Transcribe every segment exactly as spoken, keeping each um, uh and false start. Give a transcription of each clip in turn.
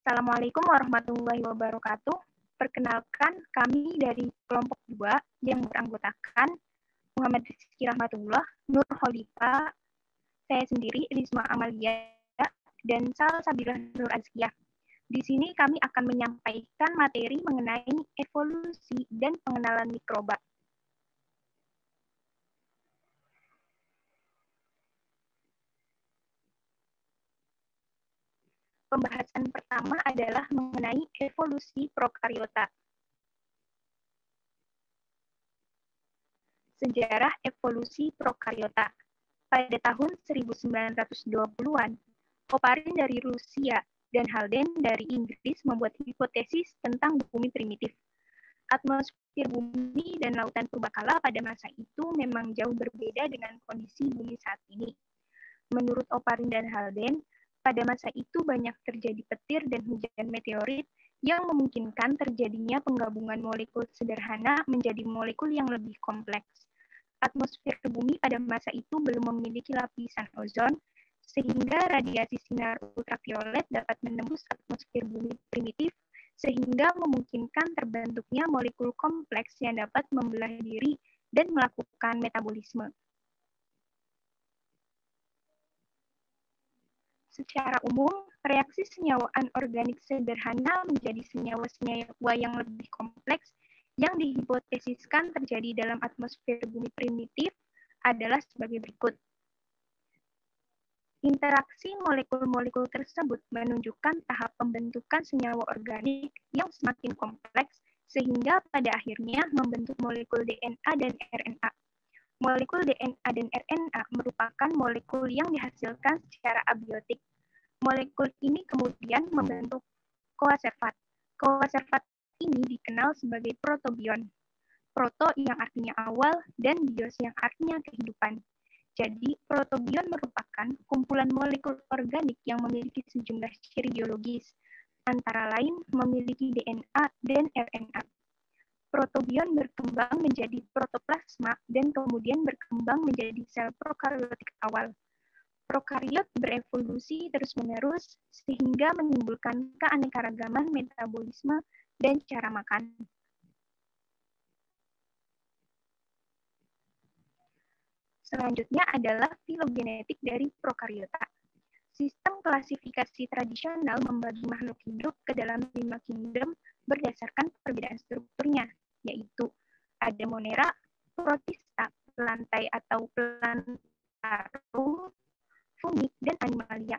Assalamualaikum warahmatullahi wabarakatuh. Perkenalkan, kami dari kelompok dua yang beranggotakan Muhammad Rizky Rahmatullah, Nur Khalifah, saya sendiri, Risma Amalia, dan Salsabilah Nur Azkiyah. Di sini kami akan menyampaikan materi mengenai evolusi dan pengenalan mikroba. Pembahasan pertama adalah mengenai evolusi prokariota. Sejarah evolusi prokariota. Pada tahun seribu sembilan ratus dua puluhan, Oparin dari Rusia dan Halden dari Inggris membuat hipotesis tentang bumi primitif. Atmosfer bumi dan lautan purbakala pada masa itu memang jauh berbeda dengan kondisi bumi saat ini. Menurut Oparin dan Halden, pada masa itu banyak terjadi petir dan hujan meteorit yang memungkinkan terjadinya penggabungan molekul sederhana menjadi molekul yang lebih kompleks. Atmosfer bumi pada masa itu belum memiliki lapisan ozon, sehingga radiasi sinar ultraviolet dapat menembus atmosfer bumi primitif, sehingga memungkinkan terbentuknya molekul kompleks yang dapat membelah diri dan melakukan metabolisme. Secara umum, reaksi senyawa anorganik sederhana menjadi senyawa-senyawa yang lebih kompleks yang dihipotesiskan terjadi dalam atmosfer bumi primitif adalah sebagai berikut. Interaksi molekul-molekul tersebut menunjukkan tahap pembentukan senyawa organik yang semakin kompleks sehingga pada akhirnya membentuk molekul D N A dan R N A. Molekul D N A dan R N A merupakan molekul yang dihasilkan secara abiotik. Molekul ini kemudian membentuk koaservat. Koaservat ini dikenal sebagai protobion. Proto yang artinya awal dan bios yang artinya kehidupan. Jadi, protobion merupakan kumpulan molekul organik yang memiliki sejumlah ciri biologis, antara lain memiliki D N A dan R N A. Protobion berkembang menjadi protoplasma dan kemudian berkembang menjadi sel prokariotik awal. Prokariot berevolusi terus-menerus sehingga menimbulkan keanekaragaman metabolisme dan cara makan. Selanjutnya adalah filogenetik dari prokariota. Sistem klasifikasi tradisional membagi makhluk hidup ke dalam lima kingdom berdasarkan perbedaan strukturnya, yaitu ada monera, protista, pelantai atau plantarum, fungik, dan animalia.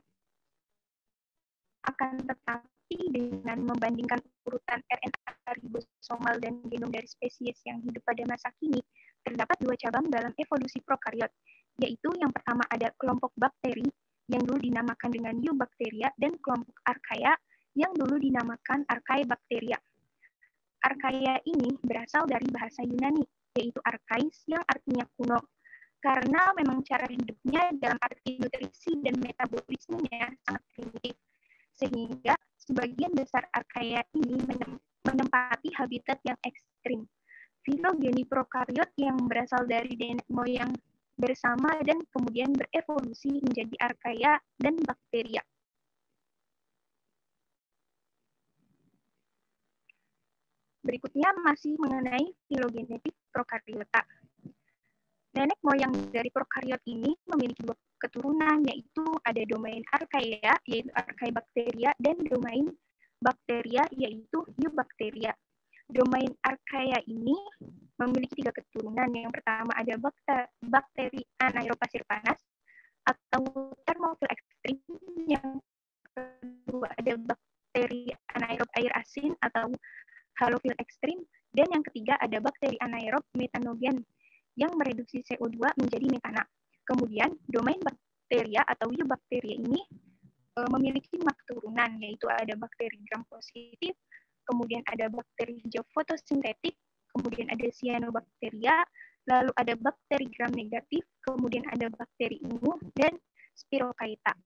Akan tetapi dengan membandingkan urutan R N A ribosomal dan genom dari spesies yang hidup pada masa kini, terdapat dua cabang dalam evolusi prokariot, yaitu yang pertama ada kelompok bakteri yang dulu dinamakan dengan Eubacteria dan kelompok Archaea yang dulu dinamakan Archaebacteria. Archaea ini berasal dari bahasa Yunani, yaitu archais yang artinya kuno, karena memang cara hidupnya dalam arti nutrisi dan metabolismenya sangat primitif, sehingga sebagian besar Archaea ini menempati habitat yang ekstrim. Filogeni prokariot yang berasal dari nenek moyang bersama dan kemudian berevolusi menjadi Archaea dan bakteria. Berikutnya masih mengenai filogenetik prokariota. Nenek moyang dari prokariot ini memiliki dua keturunan, yaitu ada domain Archaea, yaitu Archaebacteria, dan domain bakteria, yaitu Eubacteria. Domain Archaea ini memiliki tiga keturunan. Yang pertama ada bakteri anaerob pasir panas atau thermophil ekstrim. Yang kedua ada bakteri anaerob air asin atau halofil ekstrim. Dan yang ketiga ada bakteri anaerob metanogen yang mereduksi C O dua menjadi metana. Kemudian domain bakteria atau eubacteria ini e, memiliki lima keturunan, yaitu ada bakteri gram positif, kemudian ada bakteri hijau fotosintetik, kemudian ada cyanobacteria, lalu ada bakteri gram negatif, kemudian ada bakteri ungu, dan spirochaeta.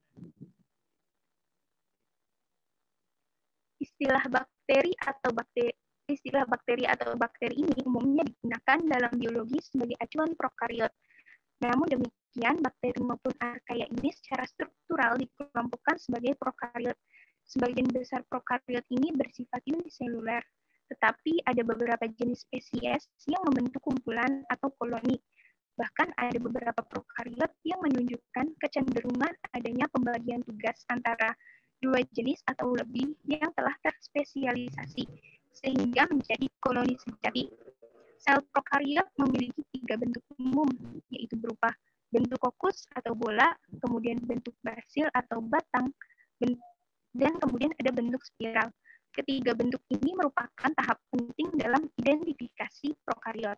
Istilah bakteri atau bakteri istilah bakteri atau bakteri ini umumnya digunakan dalam biologi sebagai acuan prokariot. Namun demikian, bakteri maupun archaea ini secara struktural dikelompokkan sebagai prokariot, Sebagian besar prokariot ini bersifat uniseluler, tetapi ada beberapa jenis spesies yang membentuk kumpulan atau koloni. Bahkan ada beberapa prokariot yang menunjukkan kecenderungan adanya pembagian tugas antara dua jenis atau lebih yang telah terspesialisasi, sehingga menjadi koloni sejati. Sel prokariot memiliki tiga bentuk umum, yaitu berupa bentuk kokus atau bola, kemudian bentuk basil atau batang, dan kemudian ada bentuk spiral. Ketiga bentuk ini merupakan tahap penting dalam identifikasi prokariot.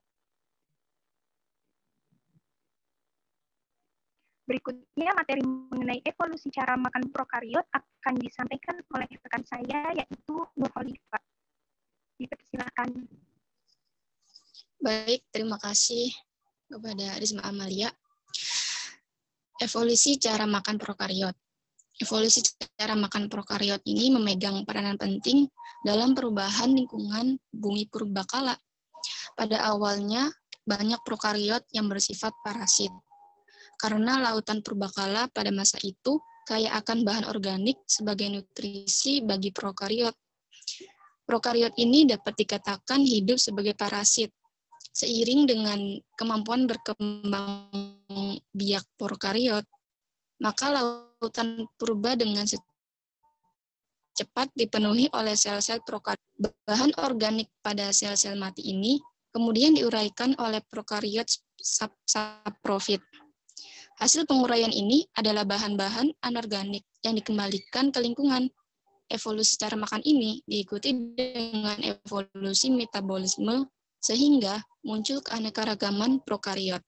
Berikutnya, materi mengenai evolusi cara makan prokariot akan disampaikan oleh rekan saya, yaitu Nur Khalifah. Dipersilakan. Baik, terima kasih kepada Risma Amalia. Evolusi cara makan prokariot. Evolusi cara makan prokariot ini memegang peranan penting dalam perubahan lingkungan bumi purbakala. Pada awalnya, banyak prokariot yang bersifat parasit. Karena lautan purbakala pada masa itu kaya akan bahan organik sebagai nutrisi bagi prokariot. Prokariot ini dapat dikatakan hidup sebagai parasit. Seiring dengan kemampuan berkembang biak prokariot, maka lautan purba dengan cepat dipenuhi oleh sel-sel prokariot. Bahan organik pada sel-sel mati ini kemudian diuraikan oleh prokariot saprofit. Hasil penguraian ini adalah bahan-bahan anorganik yang dikembalikan ke lingkungan. Evolusi cara makan ini diikuti dengan evolusi metabolisme sehingga muncul keanekaragaman prokariot.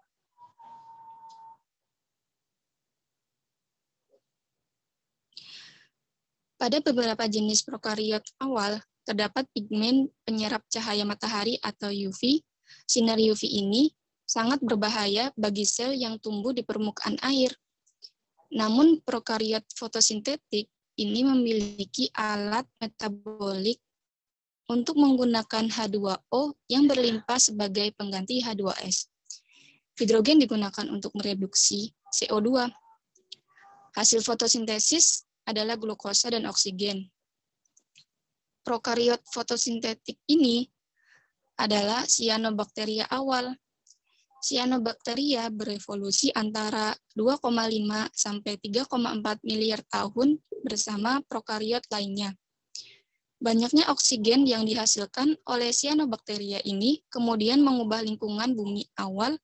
Pada beberapa jenis prokariot awal, terdapat pigmen penyerap cahaya matahari atau U V. Sinar U V ini sangat berbahaya bagi sel yang tumbuh di permukaan air. Namun prokariot fotosintetik ini memiliki alat metabolik untuk menggunakan H dua O yang berlimpah sebagai pengganti H dua S. Hidrogen digunakan untuk mereduksi C O dua. Hasil fotosintesis adalah glukosa dan oksigen. Prokariot fotosintetik ini adalah cyanobacteria awal. Cyanobacteria berevolusi antara dua koma lima sampai tiga koma empat miliar tahun bersama prokariot lainnya. Banyaknya oksigen yang dihasilkan oleh cyanobacteria ini kemudian mengubah lingkungan bumi awal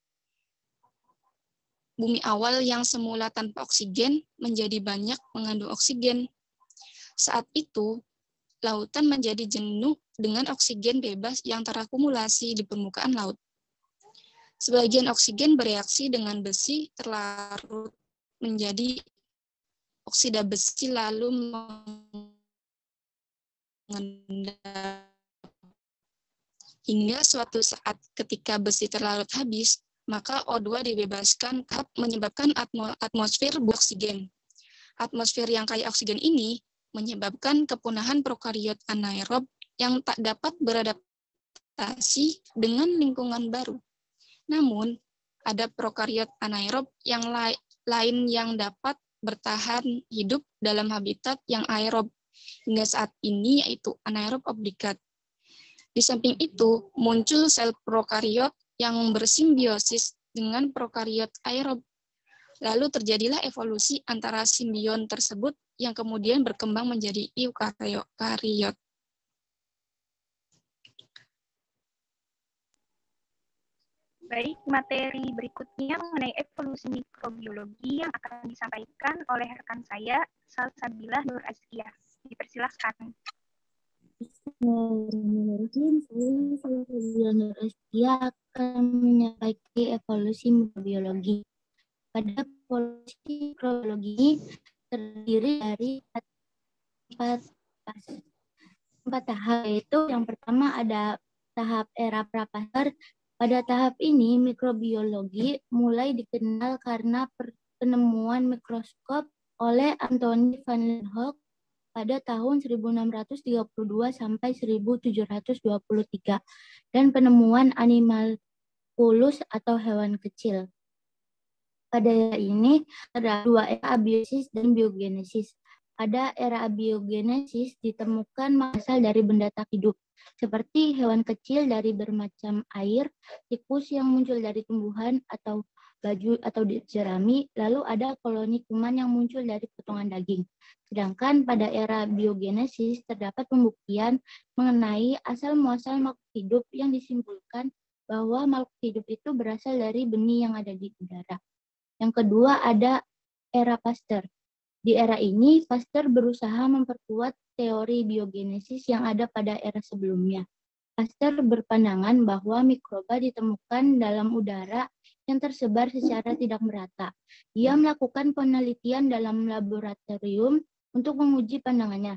bumi awal yang semula tanpa oksigen menjadi banyak mengandung oksigen. Saat itu, lautan menjadi jenuh dengan oksigen bebas yang terakumulasi di permukaan laut. Sebagian oksigen bereaksi dengan besi terlarut menjadi oksida besi lalu mengendap. Hingga suatu saat ketika besi terlarut habis, maka O dua dibebaskan menyebabkan atmosfer beroksigen. Atmosfer yang kaya oksigen ini menyebabkan kepunahan prokariot anaerob yang tak dapat beradaptasi dengan lingkungan baru. Namun, ada prokariot anaerob yang lain yang dapat bertahan hidup dalam habitat yang aerob hingga saat ini, yaitu anaerob obligat. Di samping itu, muncul sel prokariot yang bersimbiosis dengan prokariot aerob. Lalu terjadilah evolusi antara simbion tersebut yang kemudian berkembang menjadi eukariot. Baik, materi berikutnya mengenai evolusi mikrobiologi yang akan disampaikan oleh rekan saya, Salsabila Nur Azkiyah. Dipersilahkan. Bismillahirrahmanirrahim. Saya Salsabila Nur Azkiyah akan menyampaikan evolusi mikrobiologi. Pada evolusi mikrobiologi terdiri dari empat, empat tahap, yaitu yang pertama ada tahap era Prapasar. Pada tahap ini, mikrobiologi mulai dikenal karena penemuan mikroskop oleh Anthony van Leeuwenhoek pada tahun seribu enam ratus tiga puluh dua sampai seribu tujuh ratus dua puluh tiga dan penemuan animalculus atau hewan kecil. Pada ini ada dua era, abiosis dan biogenesis. Pada era abiogenesis ditemukan asal dari benda tak hidup, seperti hewan kecil dari bermacam air, tikus yang muncul dari tumbuhan atau baju atau jerami, lalu ada koloni kuman yang muncul dari potongan daging. Sedangkan pada era biogenesis terdapat pembuktian mengenai asal-muasal makhluk hidup yang disimpulkan bahwa makhluk hidup itu berasal dari benih yang ada di udara. Yang kedua ada era Pasteur. Di era ini, Pasteur berusaha memperkuat teori biogenesis yang ada pada era sebelumnya. Pasteur berpandangan bahwa mikroba ditemukan dalam udara yang tersebar secara tidak merata. Ia melakukan penelitian dalam laboratorium untuk menguji pandangannya.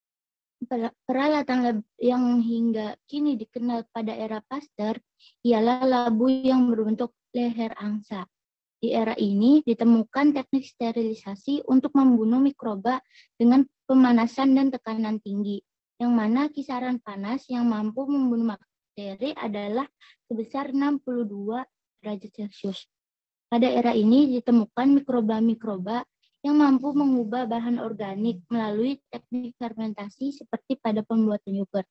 Peralatan yang hingga kini dikenal pada era Pasteur ialah labu yang berbentuk leher angsa. Di era ini ditemukan teknik sterilisasi untuk membunuh mikroba dengan pemanasan dan tekanan tinggi, yang mana kisaran panas yang mampu membunuh bakteri adalah sebesar enam puluh dua derajat Celcius. Pada era ini ditemukan mikroba-mikroba yang mampu mengubah bahan organik melalui teknik fermentasi seperti pada pembuatan yogurt.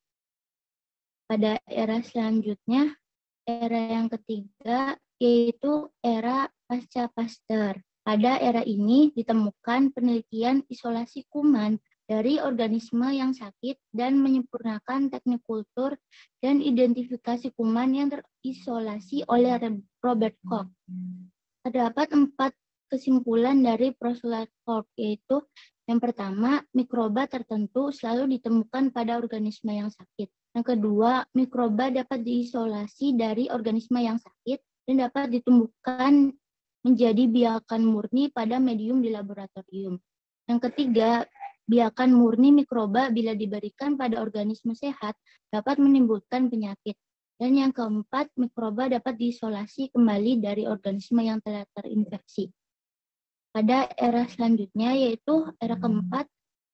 Pada era selanjutnya, era yang ketiga yaitu era pasca Pasteur. Pada era ini ditemukan penelitian isolasi kuman dari organisme yang sakit dan menyempurnakan teknik kultur dan identifikasi kuman yang terisolasi oleh Robert Koch. Terdapat empat kesimpulan dari proses Koch, yaitu yang pertama, mikroba tertentu selalu ditemukan pada organisme yang sakit. Yang kedua, mikroba dapat diisolasi dari organisme yang sakit dan dapat ditumbuhkan menjadi biakan murni pada medium di laboratorium. Yang ketiga, biakan murni mikroba bila diberikan pada organisme sehat dapat menimbulkan penyakit. Dan yang keempat, mikroba dapat diisolasi kembali dari organisme yang telah terinfeksi. Pada era selanjutnya yaitu era keempat,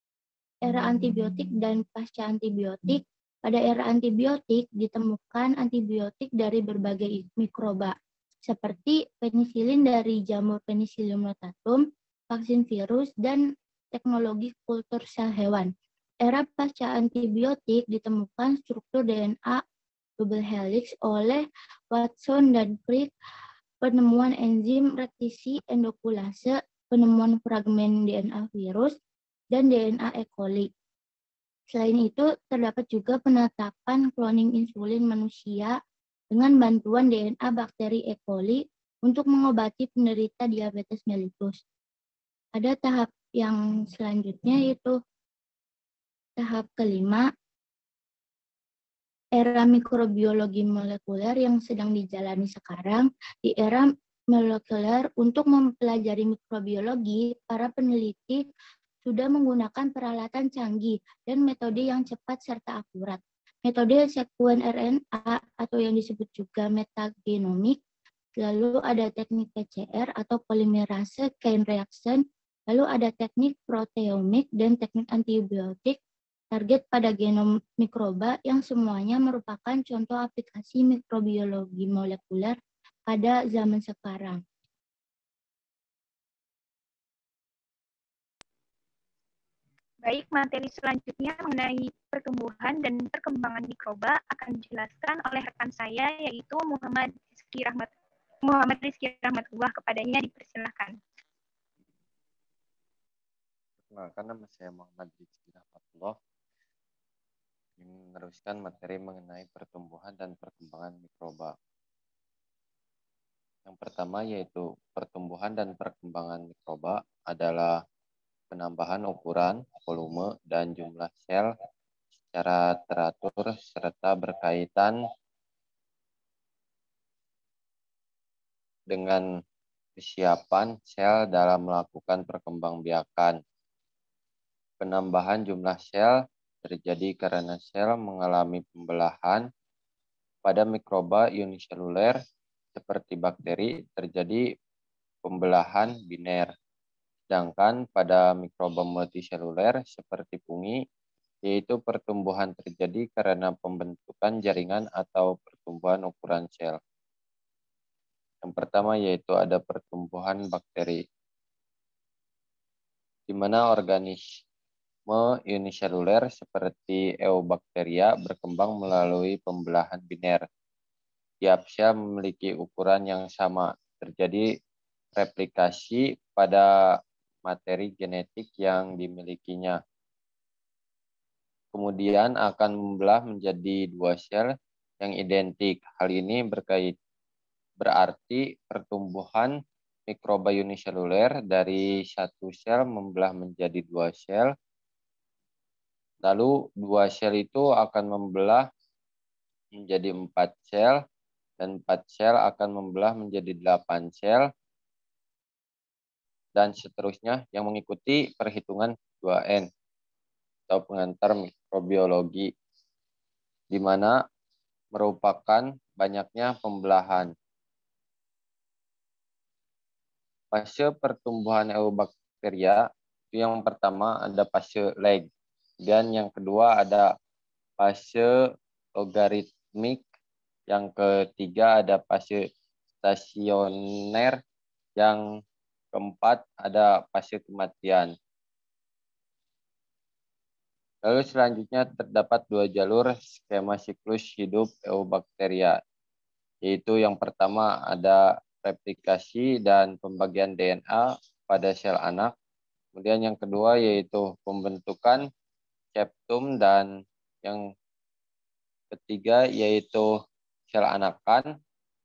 era antibiotik dan pasca antibiotik. Pada era antibiotik ditemukan antibiotik dari berbagai mikroba, seperti penisilin dari jamur Penicillium notatum, vaksin virus, dan teknologi kultur sel hewan. Era pasca antibiotik ditemukan struktur D N A double helix oleh Watson dan Crick, penemuan enzim rektisi endokulase, penemuan fragmen D N A virus, dan D N A E. coli. Selain itu, terdapat juga penetapan cloning insulin manusia dengan bantuan D N A bakteri E. coli untuk mengobati penderita diabetes mellitus. Ada tahap yang selanjutnya yaitu tahap kelima, era mikrobiologi molekuler yang sedang dijalani sekarang. Di era molekuler untuk mempelajari mikrobiologi, para peneliti sudah menggunakan peralatan canggih dan metode yang cepat serta akurat. Metode sekuen R N A atau yang disebut juga metagenomik, lalu ada teknik P C R atau polymerase chain reaction, lalu ada teknik proteomik dan teknik antibiotik target pada genom mikroba yang semuanya merupakan contoh aplikasi mikrobiologi molekuler pada zaman sekarang. Baik, materi selanjutnya mengenai pertumbuhan dan perkembangan mikroba akan dijelaskan oleh rekan saya, yaitu Muhammad Rizky Rahmat Muhammad Rizky Rahmatullah. Kepadanya dipersilakan. Perkenalkan, nama saya Muhammad Rizky Rahmatullah. Meneruskan materi mengenai pertumbuhan dan perkembangan mikroba. Yang pertama yaitu pertumbuhan dan perkembangan mikroba adalah penambahan ukuran, volume, dan jumlah sel secara teratur serta berkaitan dengan kesiapan sel dalam melakukan perkembangbiakan. Penambahan jumlah sel terjadi karena sel mengalami pembelahan. Pada mikroba uniseluler seperti bakteri terjadi pembelahan biner. Sedangkan pada mikroba multiseluler seperti fungi, yaitu pertumbuhan terjadi karena pembentukan jaringan atau pertumbuhan ukuran sel. Yang pertama yaitu ada pertumbuhan bakteri, di mana organis, uniseluler seperti Eubacteria berkembang melalui pembelahan biner. Tiap sel memiliki ukuran yang sama. Terjadi replikasi pada materi genetik yang dimilikinya. Kemudian akan membelah menjadi dua sel yang identik. Hal ini berkait berarti pertumbuhan mikroba uniseluler dari satu sel membelah menjadi dua sel. Lalu dua sel itu akan membelah menjadi empat sel. Dan empat sel akan membelah menjadi delapan sel. Dan seterusnya yang mengikuti perhitungan dua N atau pengantar mikrobiologi, di mana merupakan banyaknya pembelahan. Fase pertumbuhan Eubacteria itu yang pertama ada fase lag, dan yang kedua ada fase logaritmik, yang ketiga ada fase stasioner, yang keempat ada fase kematian. Lalu selanjutnya terdapat dua jalur skema siklus hidup Eubacteria, yaitu yang pertama ada replikasi dan pembagian D N A pada sel anak. Kemudian yang kedua yaitu pembentukan septum, dan yang ketiga yaitu sel anakan.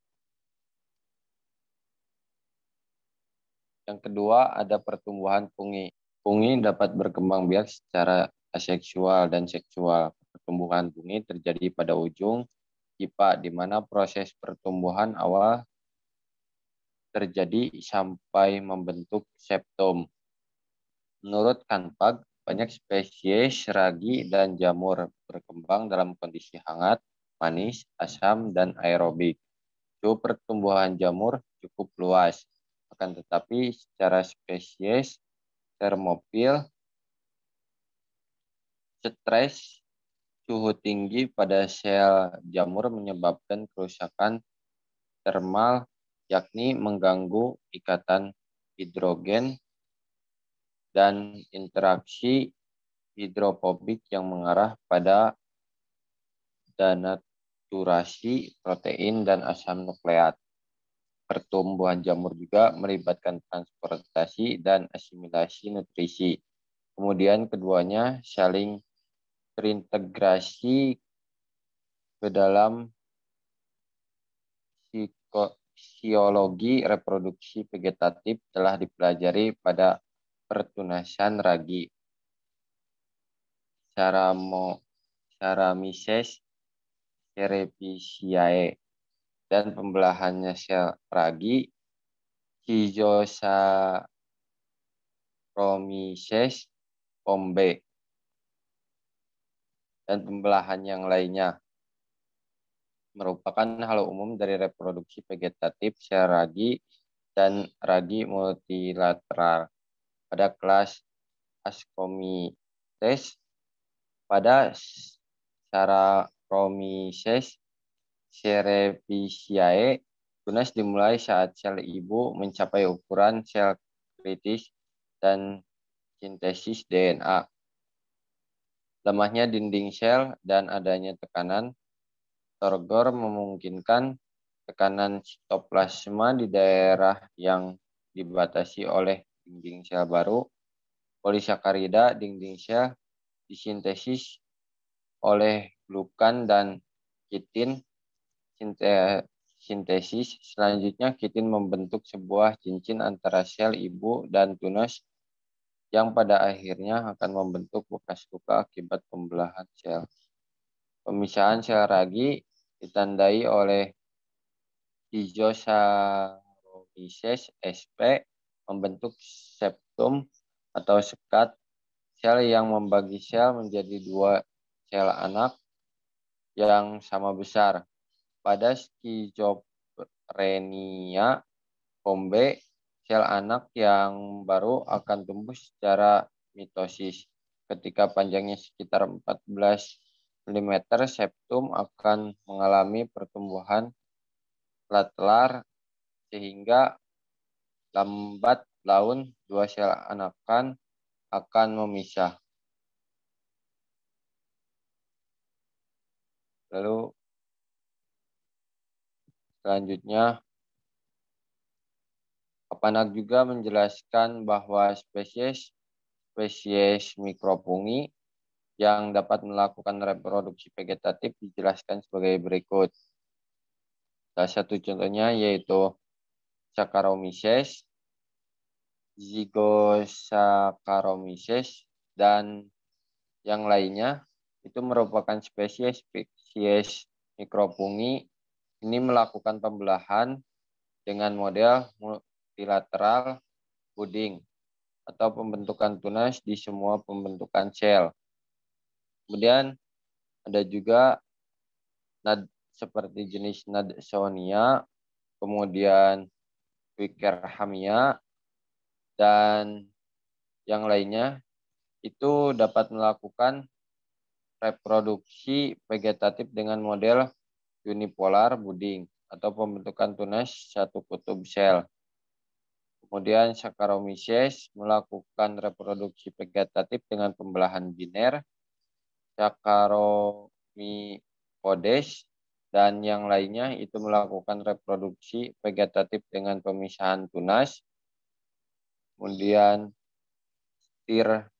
Yang kedua ada pertumbuhan fungi. Fungi dapat berkembang biak secara aseksual dan seksual. Pertumbuhan fungi terjadi pada ujung pipa, di mana proses pertumbuhan awal terjadi sampai membentuk septum. Menurut Kanpag, banyak spesies ragi dan jamur berkembang dalam kondisi hangat, manis, asam, dan aerobik. Suhu pertumbuhan jamur cukup luas, akan tetapi secara spesies termofil, stres suhu tinggi pada sel jamur menyebabkan kerusakan termal, yakni mengganggu ikatan hidrogen dan interaksi hidrofobik yang mengarah pada denaturasi protein dan asam nukleat. Pertumbuhan jamur juga melibatkan transportasi dan asimilasi nutrisi. Kemudian keduanya saling terintegrasi ke dalam fisiologi reproduksi vegetatif telah dipelajari pada pertunasan ragi Saccharomyces cerevisiae dan pembelahannya sel ragi Schizosaccharomyces pombe dan pembelahan yang lainnya merupakan hal umum dari reproduksi vegetatif sel ragi dan ragi multilateral pada kelas Ascomyces. Pada Saccharomyces cerevisiae, tunas dimulai saat sel ibu mencapai ukuran sel kritis dan sintesis D N A. Lemahnya dinding sel dan adanya tekanan turgor memungkinkan tekanan sitoplasma di daerah yang dibatasi oleh dinding sel baru. Polisakarida dinding sel disintesis oleh glukan dan kitin sintesis. Selanjutnya kitin membentuk sebuah cincin antara sel ibu dan tunas yang pada akhirnya akan membentuk bekas luka akibat pembelahan sel. Pemisahan sel ragi ditandai oleh Schizosaccharomyces sp membentuk septum atau sekat sel yang membagi sel menjadi dua sel anak yang sama besar. Pada Schizophrenia pombe, sel anak yang baru akan tumbuh secara mitosis. Ketika panjangnya sekitar empat belas milimeter, septum akan mengalami pertumbuhan latelar sehingga lambat laun dua sel anakan akan memisah. Lalu selanjutnya, Papanak juga menjelaskan bahwa spesies spesies mikrofungi yang dapat melakukan reproduksi vegetatif dijelaskan sebagai berikut. Salah satu contohnya yaitu Saccharomyces, Zygosaccharomyces, dan yang lainnya. Itu merupakan spesies-spesies mikrofungi ini melakukan pembelahan dengan model multilateral budding atau pembentukan tunas di semua pembentukan sel. Kemudian ada juga nad seperti jenis Nadsonia, kemudian Wickerhamia, dan yang lainnya itu dapat melakukan reproduksi vegetatif dengan model unipolar budding atau pembentukan tunas satu kutub sel. Kemudian Saccharomyces melakukan reproduksi vegetatif dengan pembelahan biner, Saccharomycodes, dan yang lainnya itu melakukan reproduksi vegetatif dengan pemisahan tunas. Kemudian Stir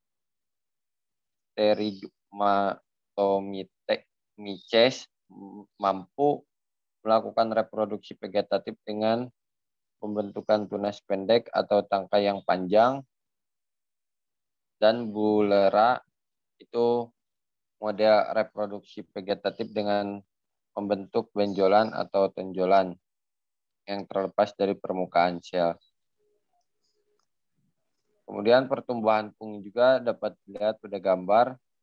Pterigmatomyces mampu melakukan reproduksi vegetatif dengan pembentukan tunas pendek atau tangkai yang panjang, dan Bulera itu model reproduksi vegetatif dengan membentuk benjolan atau tonjolan yang terlepas dari permukaan sel. Kemudian pertumbuhan fungi juga dapat dilihat pada gambar.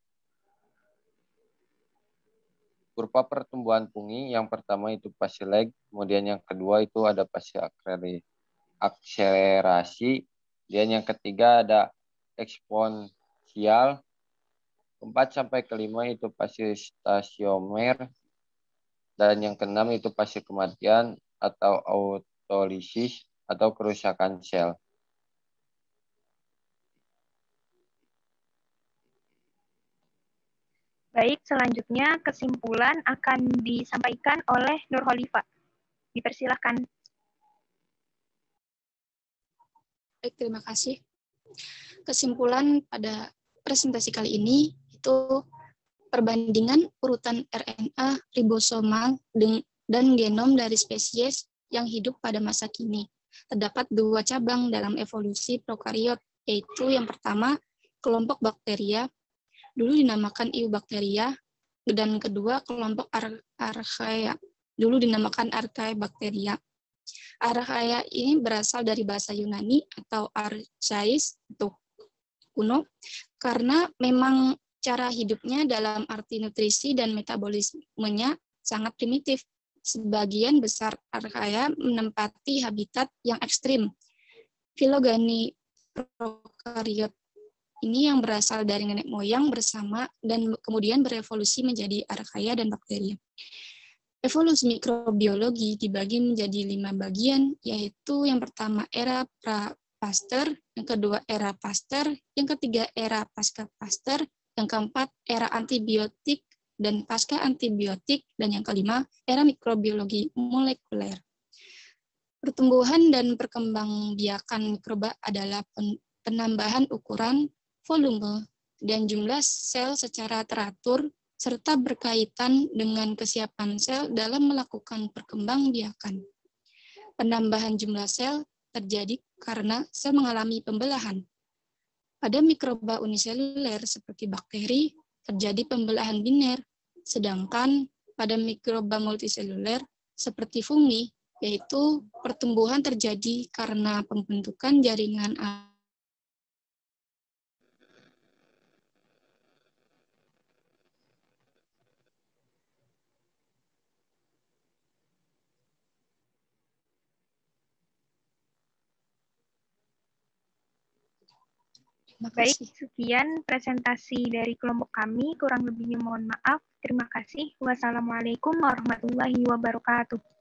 Kurva pertumbuhan fungi yang pertama itu fase lag, kemudian yang kedua itu ada fase akselerasi, dan yang ketiga ada eksponensial, keempat sampai kelima itu fase stasiomer, dan yang keenam itu fase kematian atau autolisis atau kerusakan sel. Baik, selanjutnya kesimpulan akan disampaikan oleh Nur Khalifa. Dipersilahkan. Baik, terima kasih. Kesimpulan pada presentasi kali ini itu perbandingan urutan R N A ribosomal dan genom dari spesies yang hidup pada masa kini. Terdapat dua cabang dalam evolusi prokariot, yaitu yang pertama kelompok bakteria, dulu dinamakan Eubacteria, dan kedua kelompok ar Archaea, dulu dinamakan Archaebacteria. Archaea ini berasal dari bahasa Yunani atau archais, atau kuno, karena memang cara hidupnya dalam arti nutrisi dan metabolismenya sangat primitif. Sebagian besar Archaea menempati habitat yang ekstrim. Filogeny prokariot ini yang berasal dari nenek moyang bersama dan kemudian berevolusi menjadi Archaea dan bakteria. Evolusi mikrobiologi dibagi menjadi lima bagian, yaitu yang pertama era pra-Pasteur, yang kedua era Pasteur, yang ketiga era pasca-Pasteur, yang keempat era antibiotik dan pasca antibiotik, dan yang kelima era mikrobiologi molekuler. Pertumbuhan dan perkembangbiakan mikroba adalah penambahan ukuran, volume, dan jumlah sel secara teratur, serta berkaitan dengan kesiapan sel dalam melakukan perkembangbiakan. Penambahan jumlah sel terjadi karena sel mengalami pembelahan. Pada mikroba uniseluler seperti bakteri, terjadi pembelahan biner, sedangkan pada mikroba multiseluler seperti fungi, yaitu pertumbuhan terjadi karena pembentukan jaringan Baik, sekian presentasi dari kelompok kami. Kurang lebihnya mohon maaf. Terima kasih. Wassalamualaikum warahmatullahi wabarakatuh.